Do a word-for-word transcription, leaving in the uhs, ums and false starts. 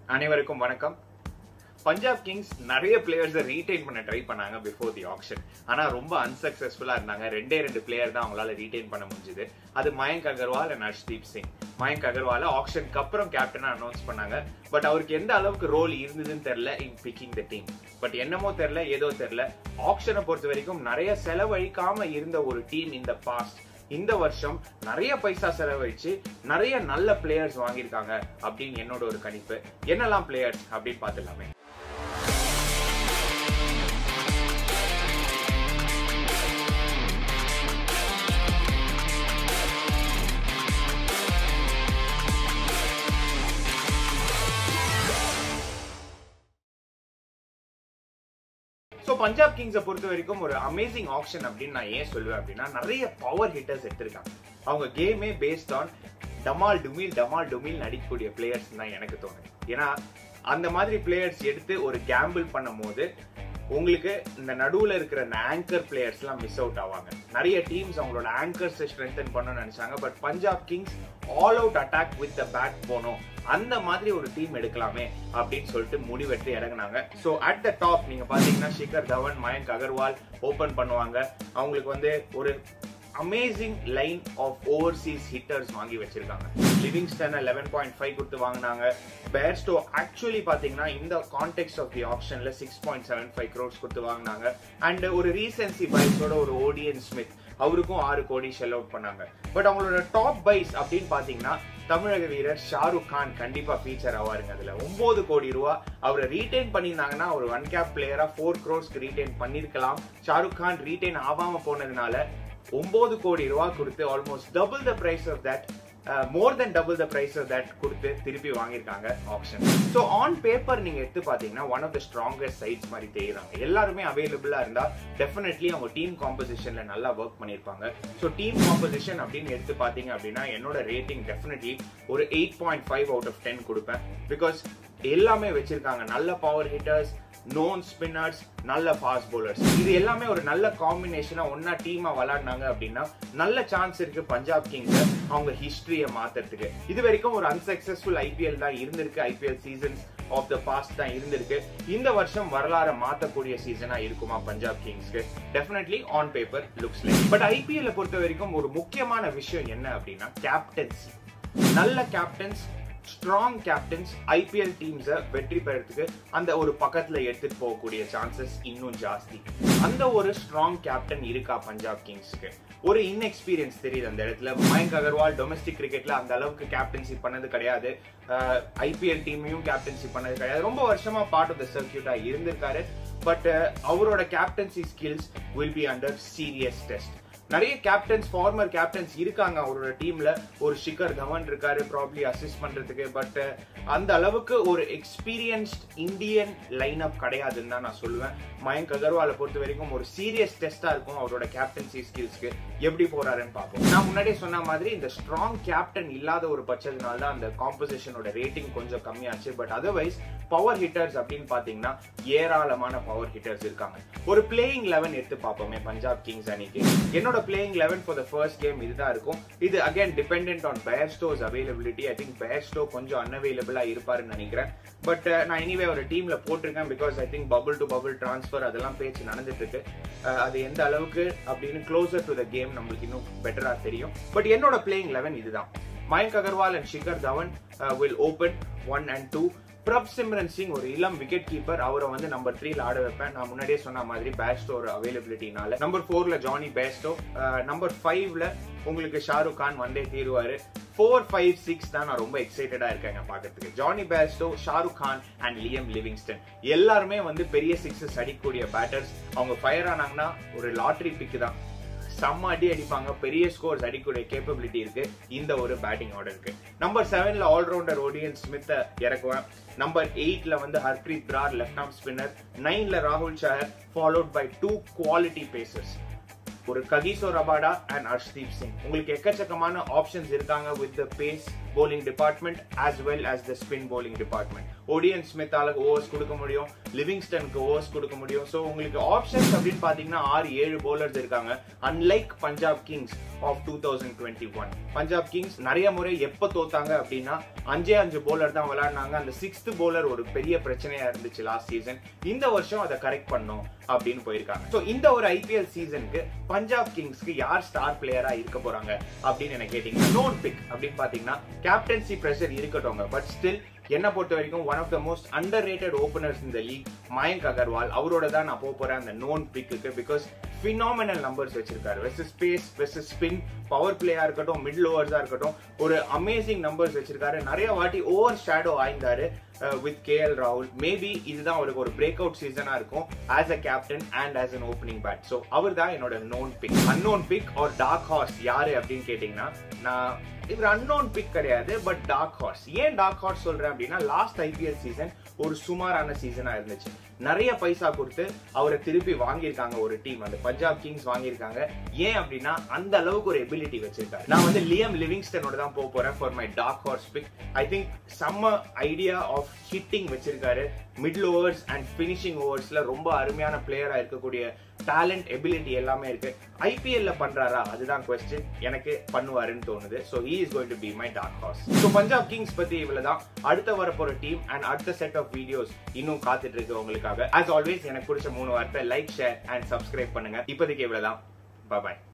அனைவருக்கும் வணக்கம். பஞ்சாப் கிங்ஸ் நிறைய பிளேயர்ஸை ரீடைன் பண்ண ட்ரை பண்ணாங்க பிஃபோர் தி ஆக்ஷன். ஆனா ரொம்ப அன்சக்சஸ்ஃபுல்லா இருந்தாங்க. ரெண்டே ரெண்டு பிளேயர் தான் அவங்களால ரீடைன் பண்ண முடிஞ்சது. அது மயங்க் அகர்வால் அண்ட் ஹர்ஷ்தீப் சிங். மயங்க் அகர்வால ஆக்ஷனுக்கு அப்புறம் கேப்டனா அனௌன்ஸ் பண்ணாங்க. பட் அவருக்கு எந்த அளவுக்கு ரோல் இருந்ததுன்னு தெரியல in picking the team. But என்னமோ தெரியல, ஏதோ தெரியல, ஆக்ஷனை பொறுத்த வரைக்கும் நிறைய செலவழிக்காம இருந்த ஒரு டீம் இந்த பாஸ்ட் இந்த வருஷம் நிறைய பைசா செலவழிச்சு நிறைய நல்ல பிளேயர்ஸ் வாங்கியிருக்காங்க அப்படின்னு என்னோட ஒரு கணிப்பு. என்னெல்லாம் பிளேயர்ஸ் அப்படின்னு பார்த்துலாமே. ஸோ பஞ்சாப் கிங்ஸை பொறுத்த வரைக்கும் ஒரு அமேசிங் ஆக்ஷன் அப்படின்னு நான் ஏன் சொல்லுவேன் அப்படின்னா, நிறைய பவர் ஹிட்டர்ஸ் எடுத்திருக்காங்க. அவங்க கேமே பேஸ்ட் ஆன் டமால் டுமில் டமால் டுமில் நடிக்கக்கூடிய பிளேயர்ஸ் தான் எனக்கு தோணுது. ஏன்னா அந்த மாதிரி பிளேயர்ஸ் எடுத்து ஒரு கேம்பிள் பண்ணும் போது உங்களுக்கு இந்த நடுவில் இருக்கிற இந்த ஆங்கர் பிளேயர்ஸ் எல்லாம் மிஸ் அவுட் ஆவாங்க. நிறைய டீம்ஸ் அவங்களோட ஆங்கர்ஸை ஸ்ட்ரென்தன் பண்ணணும்னு நினைச்சாங்க. But Punjab Kings all out attack with the bat போனோம், அந்த மாதிரி ஒரு டீம் எடுக்கலாமே அப்படின்னு சொல்லிட்டு முடிவெடுத்து இறங்கினாங்க. ஸோ அட் த டாப் நீங்க பாத்தீங்கன்னா ஷிகர் தவன், மயங்க் அகர்வால் ஓபன் பண்ணுவாங்க. அவங்களுக்கு வந்து ஒரு amazing line of overseas hitters வாங்கி வச்சிருக்காங்க. லிவிங்ஸ்டன் லெவன் பாயிண்ட் ஃபைவ் கொடுத்து வாங்கினாங்க. பேர்ஸ்டோ ஆக்சுவலி பாத்தீங்கன்னா இந்த கான்டெக்ட் ஆஃப் தி ஆப்ஷன்ல six point seven five crores கொடுத்து வாங்கினாங்க. அண்ட் ஒரு ரீசன்சி பைஸோட ஒரு ஓடியன் ஸ்மித், அவருக்கும் ஆறு கோடி ஷெல் அவுட் பண்ணாங்க. பட் அவங்களோட டாப் பைஸ் அப்படின்னு பாத்தீங்கன்னா தமிழக வீரர் ஷாருக் கான் கண்டிப்பா ஃபீச்சர் ஆவாருங்க. அதுல ஒன்பது கோடி ரூபா அவரை ரீடைன் பண்ணியிருந்தாங்கன்னா ஒரு ஒன் கேப் பிளேயரா ஃபோர் க்ரோர்ஸ்க்கு ரீடைன் பண்ணிருக்கலாம். ஷாருக் கான் ரீடைன் ஆகாம போனதுனால ஒன்பது கோடி ரூபா கொடுத்து almost double the price of that, more then double the price of that கொடுத்து திருப்பி வாங்கியிருக்காங்க ஆப்ஷன். ஸோ ஆன் பேப்பர் நீங்க எடுத்து பாத்தீங்கன்னா one of the strongest sides மாதிரி தெரியுறாங்க. எல்லாருமே அவைலபிளா இருந்தா டெஃபினெட்லி அவங்க டீம் காம்போசிஷன்ல நல்லா ஒர்க் பண்ணிருப்பாங்க. ஸோ டீம் காம்போசிஷன் அப்படின்னு எடுத்து பாத்தீங்க அப்படின்னா என்னோட ரேட்டிங் டெஃபினெட்லி ஒரு eight point five out of ten கொடுப்பேன். பிகாஸ் எல்லாமே வச்சிருக்காங்க. நல்ல பவர் ஹிட்டர்ஸ், நோன் ஸ்பின்னர்ஸ், நல்ல ஃபாஸ்ட் பவுலர்ஸ். இது எல்லாமே ஒரு நல்ல காம்பினேஷனா ஒன்னா டீமா விளையாடினாங்க அப்படின்னா நல்ல சான்ஸ் இருக்கு பஞ்சாப் கிங்ஸ் அவங்க ஹிஸ்டரியை மாத்துறதுக்கு. இது வரைக்கும் ஒரு அன்சக்சஸ்ஃபுல் ஐபிஎல் தான் இருந்திருக்கு. IPL seasons of the past தான் இருந்திருக்கு. இந்த வருஷம் வரலாறு மாத்தக்கூடிய சீசனா இருக்குமா பஞ்சாப் கிங்ஸ்க்கு? Definitely on paper looks like. But IPL பொறுத்த வரைக்கும் ஒரு முக்கியமான விஷயம் என்ன அப்படின்னா கேப்டன்சி. நல்ல கேப்டன்ஸ், ஸ்ட்ராங் கேப்டன்ஸ் ஐபிஎல் டீம்ஸை வெற்றி பெறதுக்கு அந்த ஒரு பக்கத்துல எடுத்துட்டு போகக்கூடிய சான்சஸ் இன்னும் ஜாஸ்தி. அந்த ஒரு ஸ்ட்ராங் கேப்டன் இருக்கா பஞ்சாப் கிங்ஸ்க்கு? ஒரு இன்எக்ஸ்பீரியன்ஸ் தெரியுது அந்த இடத்துல. மயங்க் அகர்வால் டொமஸ்டிக் கிரிக்கெட்ல அந்த அளவுக்கு கேப்டன்சி பண்ணது கிடையாது. ஐபிஎல் டீமையும் கேப்டன்சி பண்ணது கிடையாது. ரொம்ப வருஷமா பார்ட் ஆஃப் த சர்க்கியூட்டா இருந்திருக்காரு. பட் அவரோட captaincy skills will be under serious test. நிறைய கேப்டன்ஸ், ஃபார்மர் கேப்டன்ஸ் இருக்காங்க அவரோட டீம்ல. ஒரு ஷிகர் தவன் இருக்காரு ப்ராப்ளி அசிஸ்ட் பண்றதுக்கு. பட் அந்த அளவுக்கு ஒரு எக்ஸ்பீரியன்ஸ்ட் இந்தியன் லைன் அப் கிடையாதுன்னு தான் நான் சொல்லுவேன். மயங்க் அகர்வாலை பொறுத்த வரைக்கும் ஒரு சீரியஸ் டெஸ்டா இருக்கும் அவரோட கேப்டன்சி ஸ்கில்ஸ்க்கு. எப்படி போறாருன்னு பார்ப்போம். நான் முன்னாடியே சொன்ன மாதிரி இந்த ஸ்ட்ராங் கேப்டன் இல்லாத ஒரு பட்சத்தினால தான் அந்த காம்போசிஷனோட ரேட்டிங் கொஞ்சம் கம்மியாச்சு. பட் அதர்வைஸ் பவர் ஹிட்டர்ஸ் அப்படின்னு பாத்தீங்கன்னா ஏராளமான பவர் ஹிட்டர்ஸ் இருக்காங்க. ஒரு பிளேயிங் லெவன் எடுத்து பார்ப்போமே பஞ்சாப் கிங்ஸ் அணிக்கு. என்னோட playing eleven for the first game இதுதான் இருக்கும். இது again dependent on Bairstow's availability. I think Bairstow கொஞ்சம் unavailable ஆ இருப்பாருன்னு நினைக்கிறேன். பட் நான் எனிவே ஒரு டீம்ல போட்டிருக்கேன். Because I think bubble to bubble transfer அதெல்லாம் பேச்சு நடந்துட்டு இருக்கு. அது எந்த அளவுக்கு அப்படின்னு க்ளோசர் டு த கேம் நம்மளுக்கு இன்னும் பெட்டரா தெரியும். பட் என்னோட பிளேயிங் லெவன் இதுதான். Mayank Agarwal and Shikhar Dhawan will open one and two. Prabhsimran Singh ஒரு இளம் விக்கெட் கீப்பர், அவரை வந்து நம்பர் த்ரீல ஆட வைப்பேன். நான் முன்னாடியே சொன்ன மாதிரி பேர்ஸ்டோ அவைலபிலிட்டினால. நம்பர் ஃபோர்ல ஜானி பேர்ஸ்டோ, நம்பர் ஃபைவ்ல உங்களுக்கு ஷாருக் கான் வந்தே தீருவாரு. ஃபோர் ஃபைவ் சிக்ஸ் தான் நான் ரொம்ப எக்ஸைட்டடா இருக்கேங்க பாக்கிறதுக்கு. Jonny Bairstow, Shahrukh Khan and Liam Livingstone எல்லாருமே வந்து பெரிய சிக்ஸஸ் அடிக்கக்கூடிய பேட்டர்ஸ். அவங்க ஃபயர் ஆனாங்கன்னா ஒரு லாட்டரி பிக் தான். செம்ம அடி அடிப்பாங்க, பெரிய ஸ்கோர்ஸ் அடிக்கூடிய கேப்பபிலிட்டி இருக்கு இந்த ஒரு பேட்டிங் ஆர்டருக்கு. நம்பர் செவன்ல ஆல்ரவுண்டர் ஓடியன் ஸ்மித் இறக்குவேன். நம்பர் எயிட்ல வந்து Harpreet Brar left arm spinner. நைன்ல ராகுல் Chahar followed by two quality pacers, ஒரு Kagiso Rabada and Harshdeep Singh. உங்களுக்கு எக்கச்சக்கமான ஆப்ஷன்ஸ் இருக்காங்க with the pace bowling department as well as the spin bowling department. Odian Smith ஆளுக்கு ஓவர்ஸ் கொடுக்க முடியும், லிவிங்ஸ்டனுக்கு ஓவர்ஸ் கொடுக்க முடியும். ஸோ உங்களுக்கு ஆப்ஷன்ஸ் அப்படின்னு பார்த்தீங்கன்னா ஆறு ஏழு bowlers இருக்காங்க. Unlike Punjab Kings of two thousand twenty one. Punjab Kings நிறைய முறை எப்போ தோத்தாங்க அப்படின்னா அஞ்சே அஞ்சு bowler தான் விளையாடினாங்க. அந்த சிக்ஸ்த் bowler ஒரு பெரிய பிரச்சனையா இருந்துச்சு லாஸ்ட் சீசன். இந்த வருஷம் அதை கரெக்ட் பண்ணோம் அப்படின்னு போயிருக்காங்க. ஸோ இந்த ஒரு ஐபிஎல் சீசனுக்கு பஞ்சாப் கிங்ஸ்க்கு யார் ஸ்டார் பிளேயரா இருக்க போறாங்க அப்படின்னு என்ன கேட்டீங்க. நோன் பிக் அப்படின்னு பாத்தீங்கன்னா கேப்டன்சி பிரஷர் இருக்கட்டும், பட் ஸ்டில் என்ன பொறுத்த வரைக்கும் one of the most underrated openers இந்த லீக் மயங்க் அகர்வால். அவரோட தான் நான் போக போறேன் அந்த நோன் பிக்கு. பிகாஸ் பினாமினல் நம்பர்ஸ் வச்சிருக்காரு. Versus pace, versus spin, power பிளேயா இருக்கட்டும், மிடில் ஓவர்ஸா இருக்கட்டும், ஒரு அமேசிங் நம்பர்ஸ் வச்சிருக்காரு. நிறைய வாட்டி ஓவர் ஷேடோ ஆயிருந்தாரு வித் கே எல் ராகுல். மேபி இதுதான் அவருக்கு ஒரு பிரேக் அவுட் சீசனா இருக்கும் as a captain and as an opening bat. So அவர் தான் என்னோட known pick. Unknown pick or dark horse யாரு அப்படின்னு கேட்டீங்கன்னா, நான் இவர் அன்னோன் பிக் கிடையாது, பட் டார்க் ஹார்ஸ். ஏன் டார்க் ஹார்ஸ் சொல்றேன் அப்படின்னா, லாஸ்ட் ஐபிஎல் சீசன் ஒரு சுமாரான சீசனா இருந்துச்சு. நிறைய பைசா கொடுத்து அவரை திருப்பி வாங்கியிருக்காங்க ஒரு டீம், அந்த பஞ்சாப் கிங்ஸ் வாங்கியிருக்காங்க. ஏன் அப்படின்னா அந்த அளவுக்கு ஒரு எபிலிட்டி வச்சிருக்காரு. நான் வந்து லியம் லிவிங்ஸ்டனோட தான் போக போறேன் for my dark horse pick. I think செம்ம ஐடியா ஆஃப் ஹிட்டிங் வச்சிருக்காரு. மிடில் ஓவர்ஸ் அண்ட் பினிஷிங் ஓவர்ஸ்ல ரொம்ப அருமையான பிளேயரா இருக்கக்கூடிய டேலண்ட், எபிலிட்டி எல்லாமே இருக்கு. ஐபிஎல்ல பண்றாரா அதுதான் கொஸ்டின். எனக்கு பண்ணுவாருன்னு தோணுது. So he is going to be my dark horse. So Punjab Kings பத்தி இவ்வளவுதான். அடுத்த வரப்போற டீம் அண்ட் அடுத்த செட் ஆஃப் வீடியோஸ் இன்னும் காத்துட்டு இருக்கு உங்களுக்காக. As always, எனக்கு பிடிச்ச மூணு வார்த்தை லைக், ஷேர் அண்ட் சப்ஸ்கிரைப் பண்ணுங்க. இப்போதைக்கு இவ்வளவுதான். பாய்.